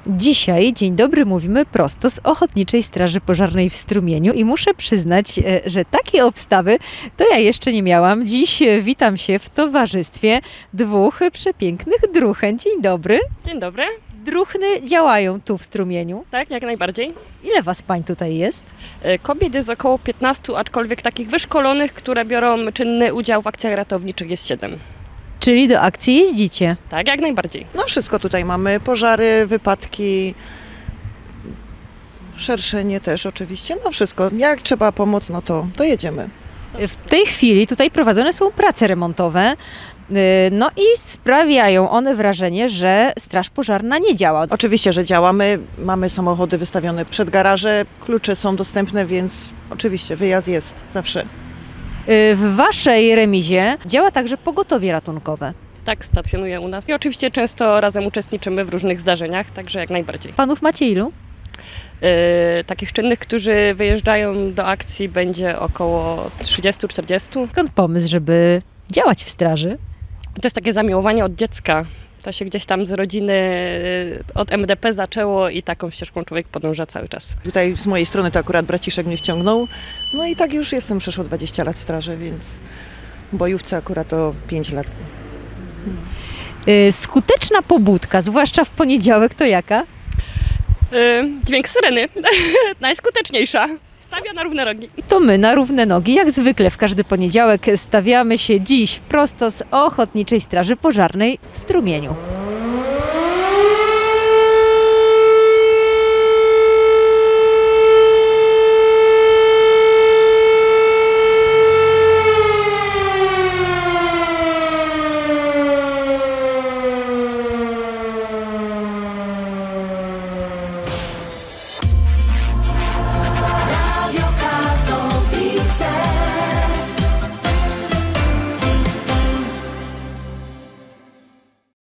Dzisiaj, dzień dobry, mówimy prosto z Ochotniczej Straży Pożarnej w Strumieniu i muszę przyznać, że takiej obstawy to ja jeszcze nie miałam. Dziś witam się w towarzystwie dwóch przepięknych druchen. Dzień dobry. Dzień dobry. Druchny działają tu w Strumieniu. Tak, jak najbardziej. Ile was pań tutaj jest? Kobiet jest około 15, aczkolwiek takich wyszkolonych, które biorą czynny udział w akcjach ratowniczych jest 7. Czyli do akcji jeździcie. Tak, jak najbardziej. No wszystko tutaj mamy, pożary, wypadki, szerszenie też oczywiście, no wszystko. Jak trzeba pomoc, no to jedziemy. W tej chwili tutaj prowadzone są prace remontowe. No i sprawiają one wrażenie, że Straż Pożarna nie działa. Oczywiście, że działamy, mamy samochody wystawione przed garaże, klucze są dostępne, więc oczywiście wyjazd jest zawsze. W waszej remizie działa także pogotowie ratunkowe. Tak, stacjonuje u nas. I oczywiście często razem uczestniczymy w różnych zdarzeniach, także jak najbardziej. Panów macie ilu? Takich czynnych, którzy wyjeżdżają do akcji, będzie około 30-40. Skąd pomysł, żeby działać w straży? To jest takie zamiłowanie od dziecka. To się gdzieś tam z rodziny, od MDP zaczęło i taką ścieżką człowiek podąża cały czas. Tutaj z mojej strony to akurat braciszek mnie wciągnął, no i tak już jestem, przeszło 20 lat w straży, więc w bojówce akurat to 5 lat. Skuteczna pobudka, zwłaszcza w poniedziałek, to jaka? Dźwięk syreny, najskuteczniejsza. Stawia na równe nogi. To my na równe nogi, jak zwykle w każdy poniedziałek stawiamy się dziś prosto z Ochotniczej Straży Pożarnej w Strumieniu.